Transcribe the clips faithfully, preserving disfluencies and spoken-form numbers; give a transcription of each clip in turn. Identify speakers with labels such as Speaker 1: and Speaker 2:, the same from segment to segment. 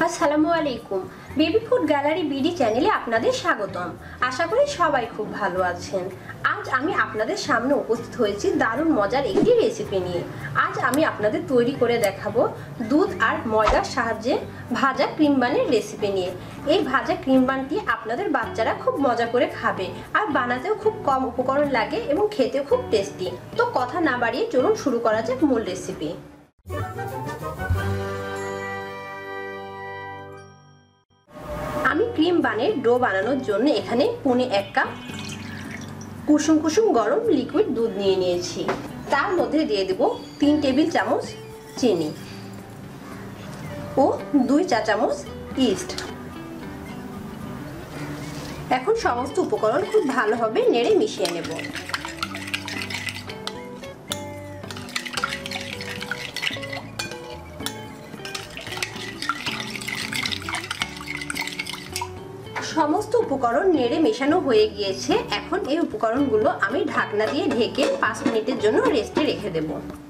Speaker 1: আসসালামু আলাইকুম। Baby food gallery BD চ্যানেলে আপনাদের স্বাগতম। আশা করি সবাই খুব ভালো আছেন। আজ আমি আপনাদের সামনে উপস্থিত হয়েছি দারুণ মজার একটি রেসিপি নিয়ে। আজ আমি আপনাদের তৈরি করে দেখাবো দুধ আর ময়দার সাহায্যে ভাজা ক্রিম বানের রেসিপি নিয়ে। এই ভাজা ক্রিম বানটি আপনাদের বাচ্চারা খুব মজা করে খাবে, আর বানাতেও খুব কম উপকরণ লাগে এবং খেতেও খুব টেস্টি। তো কথা না বাড়িয়ে চলুন শুরু করা যাক মূল রেসিপি। আমি ক্রিম বানের ডো বানানোর জন্য এখানে পৌনে এক কাপ কুসুম কুসুম গরম লিকুইড দুধ নিয়ে নিয়েছি। তার মধ্যে দিয়ে দেব তিন টেবিল চামচ চিনি ও দুই চা চামচ ইস্ট। এখন সমস্ত উপকরণ খুব ভালোভাবে নেড়ে মিশিয়ে নেব। সমস্ত উপকরণ নেড়ে মেশানো হয়ে গিয়েছে। এখন এই উপকরণগুলো আমি ঢাকনা দিয়ে ঢেকে পাঁচ মিনিটের জন্য রেস্টে রেখে দেব।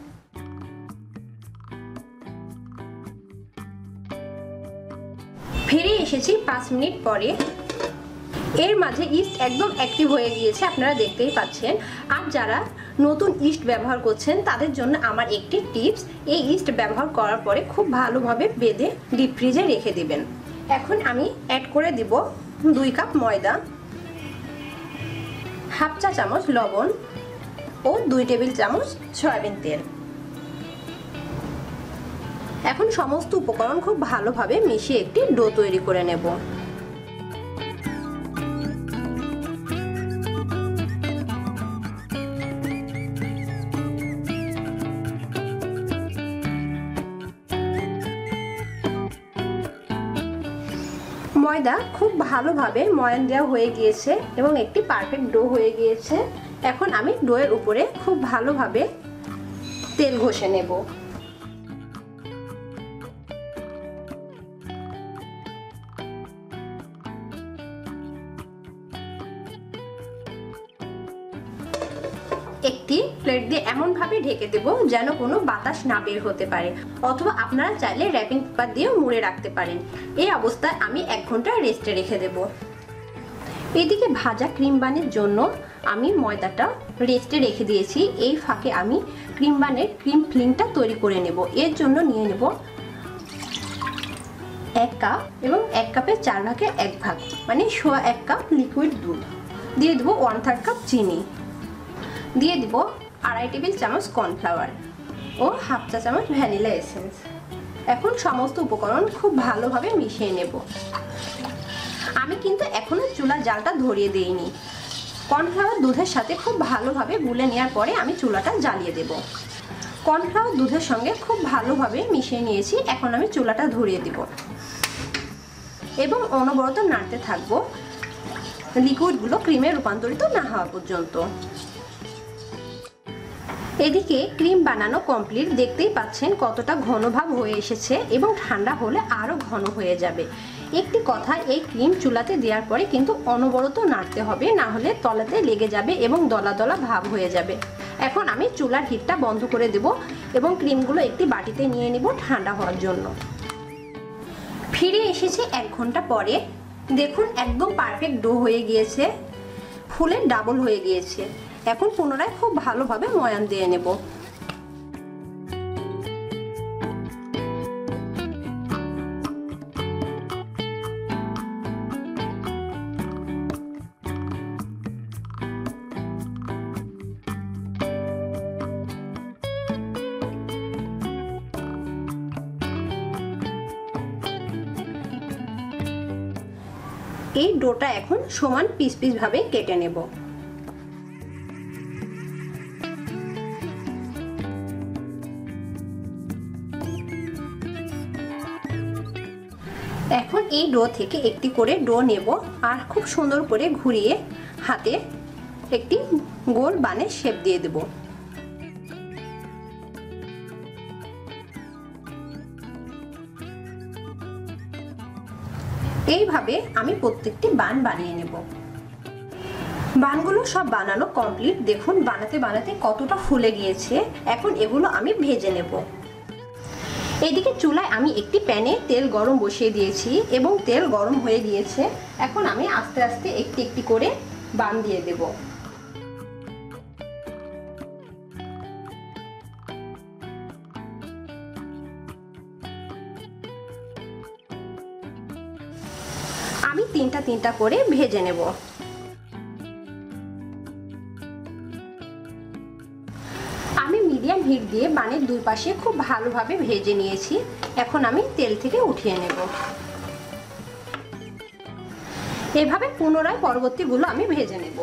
Speaker 1: ফিরে এসেছি পাঁচ মিনিট পরে। এর মাঝে ইস্ট একদম অ্যাক্টিভ হয়ে গিয়েছে, আপনারা দেখতেই পাচ্ছেন। আর যারা নতুন ইস্ট ব্যবহার করছেন তাদের জন্য আমার একটি টিপস, এই ইস্ট ব্যবহার করার পরে খুব ভালোভাবে বেঁধে ডিপ ফ্রিজে রেখে দিবেন। এখন আমি অ্যাড করে দিব দুই কাপ ময়দা, হাফ চা চামচ লবণ ও দুই টেবিল চামচ সয়াবিন তেল। এখন সমস্ত উপকরণ খুব ভালোভাবে মিশিয়ে একটি ডো তৈরি করে নেব। ময়দা খুব ভালোভাবে ময়ান দেওয়া হয়ে গিয়েছে এবং একটি পারফেক্ট ডো হয়ে গিয়েছে। এখন আমি ডোয়ের উপরে খুব ভালোভাবে তেল ঘষে নেব। একটি প্লেট দিয়ে এমন ভাবে ঢেকে দেব যেন কোনো বাতাস না বের হতে পারে, অথবা আপনারা চাইলে র্যাপিং পেপার দিয়েও মুড়ে রাখতে পারেন। এই অবস্থায় আমি এক ঘন্টা রেস্টে রেখে দেব। এদিকে ভাজা ক্রিম বানের জন্য আমি ময়দাটা রেস্টে রেখে দিয়েছি। এই ফাঁকে আমি ক্রিম বানের ক্রিম ফিলিংটা তৈরি করে নেব। এর জন্য নিয়ে নেব এক কাপ এবং এক কাপের চার ভাগে এক ভাগ মানে সোয়া এক কাপ লিকুইড দুধ, দিয়ে দেবো ওয়ান থার্ড কাপ চিনি, দিয়ে দিব আড়াই টেবিল চামচ কর্নফ্লাওয়ার ও হাফ চা চামচ ভ্যানিলা এসেন্স। এখন সমস্ত উপকরণ খুব ভালোভাবে মিশিয়ে নেব। আমি কিন্তু এখনো চুলার জালটা ধরিয়ে দিইনি। কর্নফ্লাওয়ার দুধের সাথে খুব ভালোভাবে গুলে নেওয়ার পরে আমি চুলাটা জ্বালিয়ে দেব। কর্নফ্লাওয়ার দুধের সঙ্গে খুব ভালোভাবে মিশিয়ে নিয়েছি। এখন আমি চুলাটা ধরিয়ে দেব এবং অনবরত নাড়তে থাকবো লিকুইডগুলো ক্রিমে রূপান্তরিত না হওয়া পর্যন্ত। এদিকে ক্রিম বানানো কমপ্লিট, দেখতেই পাচ্ছেন কতটা ঘন ভাব হয়ে এসেছে এবং ঠান্ডা হলে আরো ঘন হয়ে যাবে। একটি কথা, এই ক্রিম চুলাতে দেওয়ার পরে কিন্তু অনবরত নাড়তে হবে, না হলে তলাতে লেগে যাবে এবং দলা দলা ভাব হয়ে যাবে। এখন আমি চুলার হিটটা বন্ধ করে দেব এবং ক্রিমগুলো একটি বাটিতে নিয়ে নিব ঠান্ডা হওয়ার জন্য। ফিরে এসেছে এক ঘন্টা পরে। দেখুন একদম পারফেক্ট ডো হয়ে গিয়েছে, ফুলে ডাবল হয়ে গিয়েছে। এখন পুনরায় খুব ভালোভাবে ময়ান দিয়ে নেব। এই ডোটা এখন সমান পিস পিস ভাবে কেটে নেব। এখন এই ডো থেকে একটি করে ডো নেব আর খুব সুন্দর করে ঘুরিয়ে হাতে একটি গোল বানের শেপ দিয়ে দেব। এইভাবে আমি প্রত্যেকটি বান বানিয়ে নেব। বানগুলো সব বানানো কমপ্লিট। দেখুন বানাতে বানাতে কতটা ফুলে গিয়েছে। এখন এগুলো আমি ভেজে নেব। এইদিকে চুলায় আমি একটি প্যানে তেল গরম বসিয়ে দিয়েছি এবং তেল গরম হয়ে গিয়েছে। এখন আমি আস্তে আস্তে একটি একটি করে বান দিয়ে দেব। আমি তিনটা তিনটা করে ভেজে নেব। আমি মিডিয়াম হিট দিয়ে বানের দুই পাশে খুব ভালোভাবে ভেজে নিয়েছি। এখন আমি তেল থেকে উঠিয়ে নেব। এভাবে পুনরায় পরবর্তীগুলো আমি ভেজে নেব।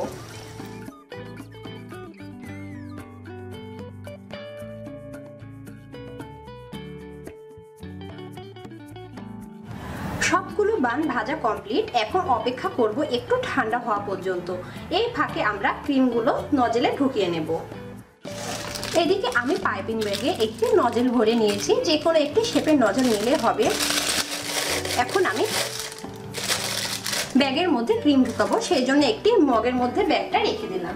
Speaker 1: সবগুলো বান ভাজা কমপ্লিট। এখন অপেক্ষা করব একটু ঠান্ডা হওয়া পর্যন্ত। এই ফাঁকে আমরা ক্রিমগুলো নজেলে ঢুকিয়ে নেব। এদিকে আমি পাইপিং ব্যাগে একটি নজেল ভরে নিয়েছি, যে কোনো একটি শেপের নজেল নিলে হবে। এখন আমি ব্যাগের মধ্যে ক্রিম ঢুকাবো, সেই জন্য একটি মগের মধ্যে ব্যাগটা রেখে দিলাম।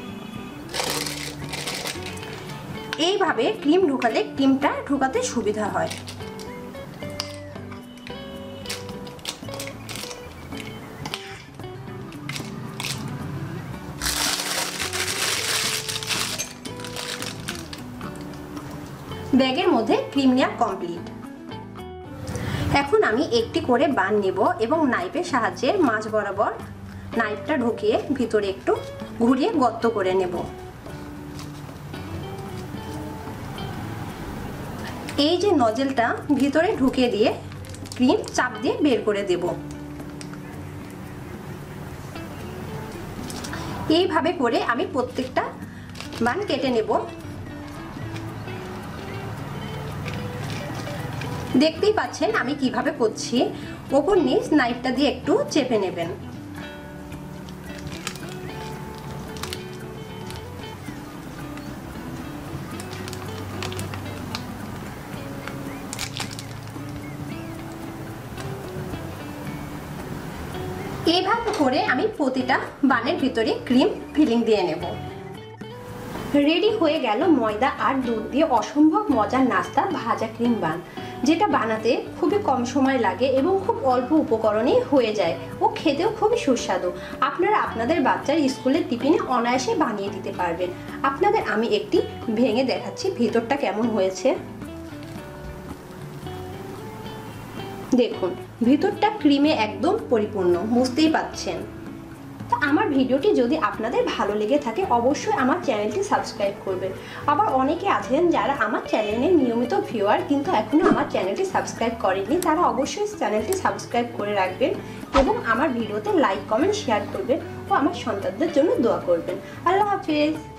Speaker 1: এইভাবে ক্রিম ঢুকালে ক্রিমটা ঢুকাতে সুবিধা হয়। ব্যাগের মধ্যে ক্রিম নেওয়া কমপ্লিট। এখন আমি একটি করে বান নেব এবং নাইফের সাহায্যে মাঝ বরাবর নাইফটা ঢুকিয়ে ভিতরে একটু ঘুরিয়ে গর্ত করে নেব। এই যে নজেলটা ভিতরে ঢুকিয়ে দিয়ে ক্রিম চাপ দিয়ে বের করে দেব। এইভাবে করে আমি প্রত্যেকটা বান কেটে নেব। দেখতেই পাচ্ছেন আমি কিভাবে করছি। ওপর নিচ নাইফটা দিয়ে একটু চেপে নেবেন। এইভাবে করে আমি প্রতিটা বানের ভিতরে ক্রিম ফিলিং দিয়ে নেব। রেডি হয়ে গেল ময়দা আর দুধ দিয়ে অসম্ভব মজার নাস্তা ভাজা ক্রিম বান, যেটা বানাতে খুবই কম সময় লাগে এবং খুব অল্প উপকরণেই হয়ে যায় ও খেতেও খুবই সুস্বাদু। আপনারা আপনাদের বাচ্চার স্কুলের টিফিনে অনায়াসে বানিয়ে দিতে পারবেন। আপনাদের আমি একটি ভেঙে দেখাচ্ছি ভিতরটা কেমন হয়েছে। দেখুন ভিতরটা ক্রিমে একদম পরিপূর্ণ, বুঝতেই পাচ্ছেন। তা আমার ভিডিওটি যদি আপনাদের ভালো লেগে থাকে অবশ্যই আমার চ্যানেলটি সাবস্ক্রাইব করবেন। আবার অনেকে আছেন যারা আমার চ্যানেলের নিয়মিত ভিউয়ার কিন্তু এখনও আমার চ্যানেলটি সাবস্ক্রাইব করেননি, তারা অবশ্যই চ্যানেলটি সাবস্ক্রাইব করে রাখবেন এবং আমার ভিডিওতে লাইক কমেন্ট শেয়ার করবেন ও আমার সন্তানদের জন্য দোয়া করবেন। আল্লাহ হাফেজ।